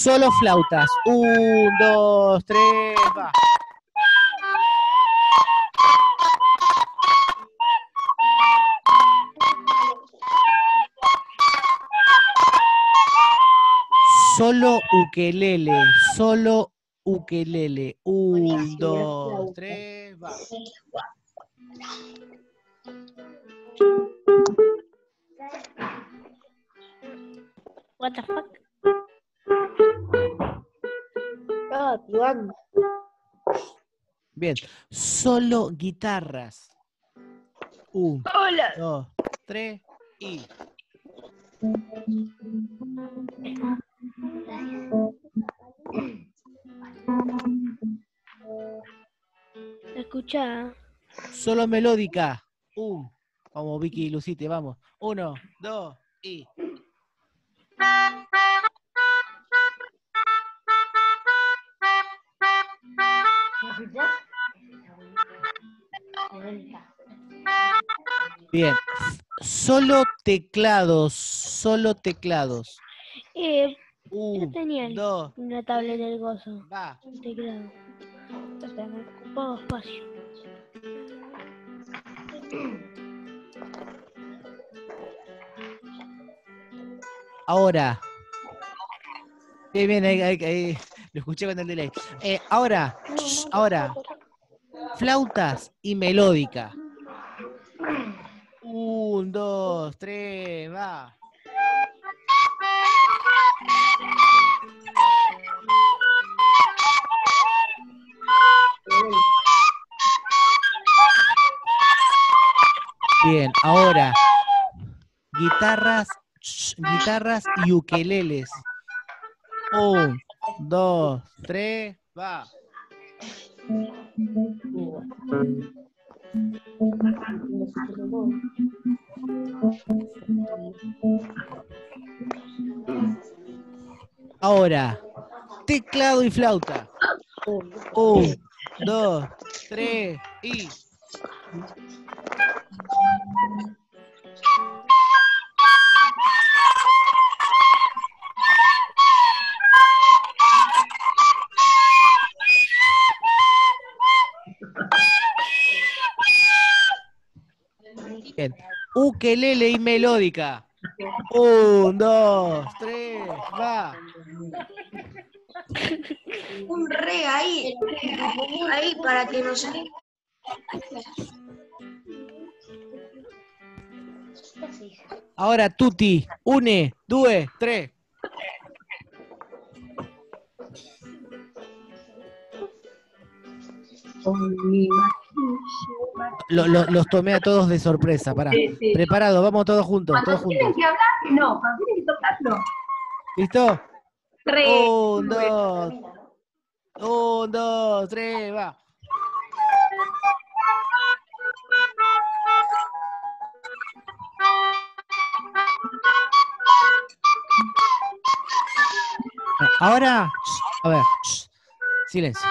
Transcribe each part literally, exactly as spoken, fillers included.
solo flautas. Un, dos, tres, va. Solo ukelele, solo ukelele. Un, dos, tres, va. What the fuck? Ah, Iván. Bien, solo guitarras. Un, Hola. dos, tres y. Escucha. Solo melódica. Un. Vamos, Vicky y Lucite, vamos. Uno, dos y. Bien. Solo teclados. Solo teclados. Eh, yo Un, tenía dos, una tablet del gozo. va. Un teclado. Pero me ocupaba espacio. Ahora. Bien, bien, ahí, ahí, ahí. Lo escuché con el delay. Eh, ahora, shh, ahora. Flautas y melódica. Un, dos, tres, va. Bien, ahora. Guitarras, shh, guitarras y ukeleles. Un, dos, tres, va. Ahora, teclado y flauta. Un, dos, tres y. Bien. Ukelele y melódica. Un, dos, tres, va. Un re ahí. Ahí para que no se. Ahora tutti. Une, due, tres. Lo- lo- los tomé a todos de sorpresa, pará. Sí, sí. Preparado, vamos todos juntos, todos Cuando tienen juntos. que hablar, no. Cuando tienen que tocar, no. ¿Listo? Re. Un, dos. Un, dos, tres, va. Ahora, a ver, silencio.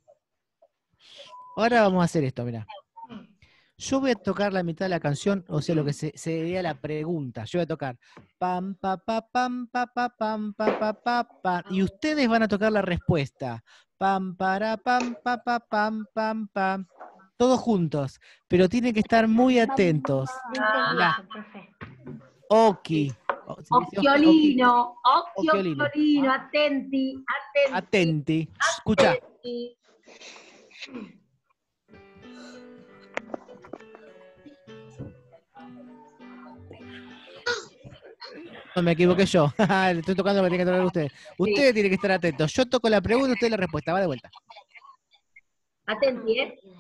Ahora vamos a hacer esto, mira. Yo voy a tocar la mitad de la canción, o sea, lo que se, sería la pregunta. Yo voy a tocar pam, pa, pa, pam, pa, pa, pam, pa, pa, pa, pa, y ustedes van a tocar la respuesta. Pam, para, pam, pa, pa, pam, pam, pam. Todos juntos, pero tienen que estar muy atentos. La Oki. Occhiolino, Occhiolino. occhiolino, attenti, attenti. Atenti. Escucha. attenti. No, me equivoqué yo. Le estoy tocando lo que tienen que tocar ustedes. Ustedes tienen que estar atentos. Yo toco la pregunta, ustedes la respuesta. Va de vuelta. Attenti, eh.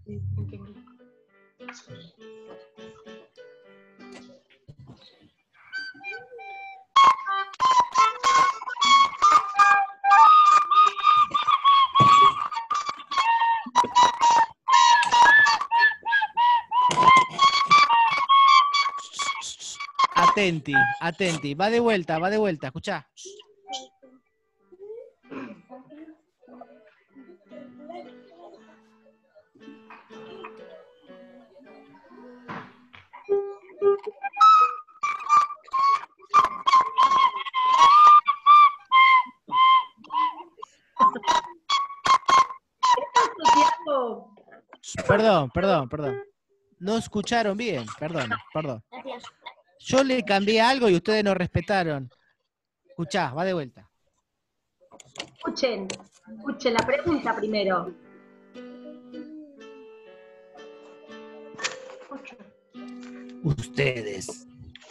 Atenti, atenti. Va de vuelta, va de vuelta. Escuchá. perdón, perdón, perdón. No escucharon bien, perdón, perdón. Yo le cambié algo y ustedes no respetaron. Escuchá, va de vuelta. Escuchen, escuchen la pregunta primero. Ustedes.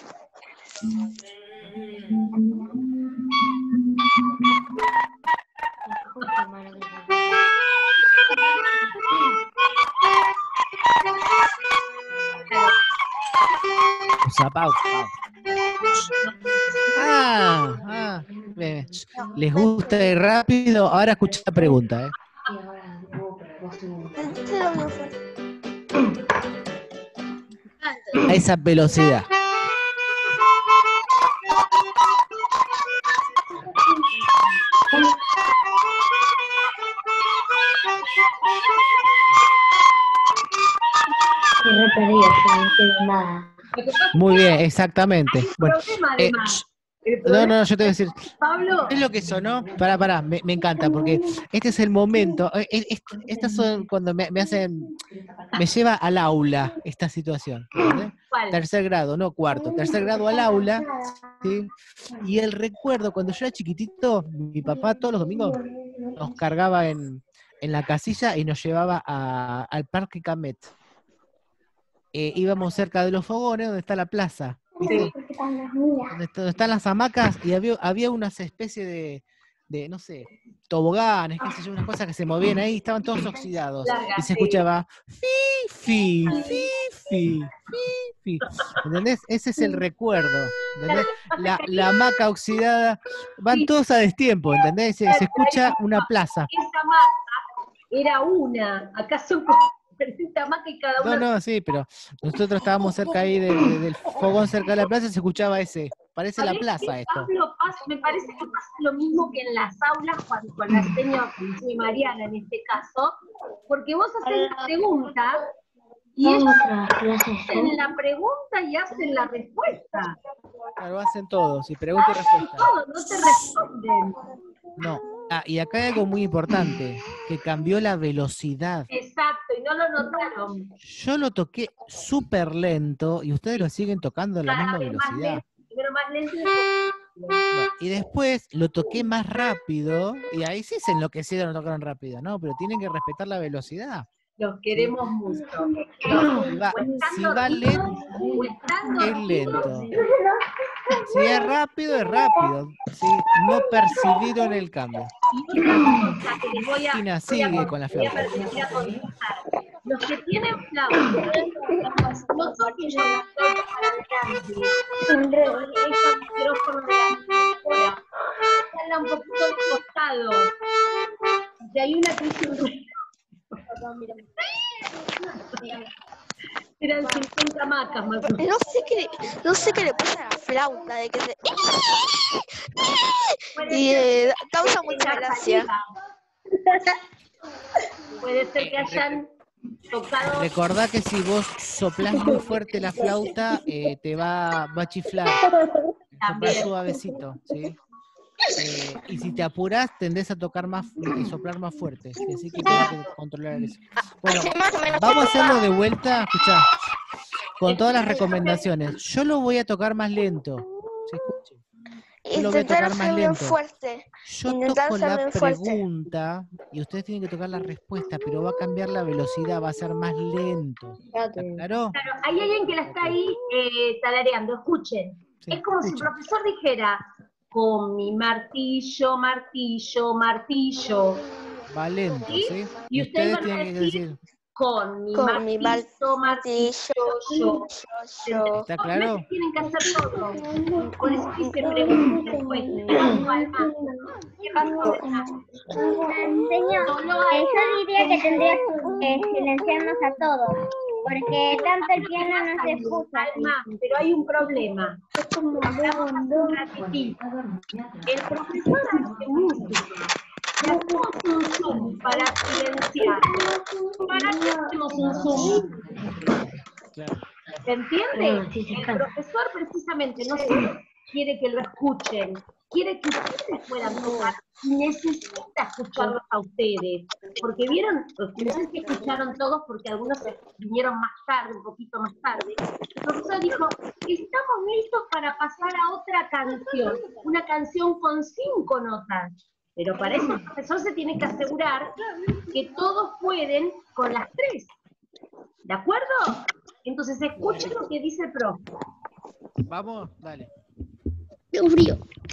Pausa, pausa, pausa. Ah, ah, bien. ¿Les gusta ir rápido? Ahora escucha la pregunta, ¿eh? A esa velocidad. Muy bien, exactamente. Hay un Bueno, problema eh, además. no, no, yo te voy a decir, Pablo, ¿qué es lo que sonó? Pará, pará, me, me encanta, porque este es el momento, eh, eh, est- estas son cuando me, me hacen, me lleva al aula esta situación, ¿entendés? ¿cuál? Tercer grado, no cuarto, tercer grado al aula, ¿sí? Y el recuerdo, cuando yo era chiquitito, mi papá todos los domingos nos cargaba en, en la casilla y nos llevaba a- al Parque Camet. Eh, íbamos cerca de los fogones, donde está la plaza, ¿viste? Donde, está- donde están las hamacas, y había, había unas especies de, de, no sé, toboganes, qué sé yo, unas cosas que se movían ahí, estaban todos oxidados. Larga, Y se sí. escuchaba, fifi, fifi, fifi. ¿Entendés? Ese es el recuerdo. ¿Entendés? La, la hamaca oxidada, van todos a destiempo, ¿entendés? Se, se escucha una plaza. Esa masa era una. Acá son como diferentes hamacas y cada No, una. no, sí, pero nosotros estábamos cerca ahí de- de- del fogón cerca de la plaza y se escuchaba ese. Parece la ¿Sabés plaza qué, esto. Pablo? Pasa- me parece que pasa lo mismo que en las aulas cuando, con la señora y Mariana en este caso, porque vos haces la pregunta y ellos hacen la pregunta y hacen la respuesta. Claro, hacen todos, y pregunta y respuesta. Todo, no te responden. No. Ah, y acá hay algo muy importante, que cambió la velocidad. Exacto, y no lo notaron. Yo lo toqué súper lento y ustedes lo siguen tocando a la Cada misma vez más velocidad. lento, primero más lento y Bueno, y después lo toqué más rápido, y ahí sí se enloquecieron, lo tocaron rápido, ¿no? Pero tienen que respetar la velocidad. los queremos mucho. Si va, si va lento, es lento. Si es rápido, es rápido. ¿Sí? No percibido en el cambio. Y otra cosa que les voy a, Cristina, voy a sigue con- con la voy a flauta. permitir aconsejar. Los que tienen flauta, no toquen con la flauta para adelante. Toquen el micrófono de la flauta. Háganla un poquito de costado. Si hay una crisis, eran cincuenta hamacas más o menos. No sé qué, no sé qué le pasa a la flauta, de que se... y eh, causa mucha gracia. Puede ser que hayan tocado. Recordá que si vos soplás muy fuerte la flauta, eh, te va, va a chiflar. Soplás suavecito, ¿sí? Eh, y si te apurás, tendés a tocar más y soplar más fuerte. Así que tenés que controlar eso. Bueno, vamos a hacerlo de vuelta, escuchá, con todas las recomendaciones. Yo lo voy a tocar más lento. ¿Se escucha? Yo lo voy a Intentar tocar más ser bien lento. fuerte. Yo Intentar toco ser la bien fuerte. pregunta y ustedes tienen que tocar la respuesta, pero va a cambiar la velocidad, va a ser más lento. ¿Está claro? Claro, hay alguien que la está ahí eh, talareando, escuchen. Sí, Es como si el escuchen. profesor dijera, con mi martillo, martillo, martillo. Va lento, ¿Sí? ¿sí? Y Y ustedes ustedes van a tienen que decir, decir, con mi Con mi martillo, martillo, yo. Yo, yo. ¿está Dos claro? veces tienen que hacer todo. Por eso dice pregunta, respuesta, de paso al más. De paso al más. Señor, Solo eh, hay yo diría que tendrías que silenciarnos a todos, porque tanto el piano no se escucha. alma, pero hay un problema. Hablamos hace un ratitito. El profesor hace música. Y hacemos un zoom para silenciar. ¿Para qué hacemos un zoom? Claro. ¿Se entiende? El profesor precisamente no se quiere que lo escuchen. quiere que ustedes puedan tocar y necesita escucharlos a ustedes. Porque vieron, no sé si escucharon todos porque algunos vinieron más tarde, un poquito más tarde. El profesor dijo, estamos listos para pasar a otra canción, una canción con cinco notas. Pero para eso el profesor se tiene que asegurar que todos pueden con las tres. ¿De acuerdo? Entonces escuchen lo que dice el profe. Vamos, dale. Tengo frío.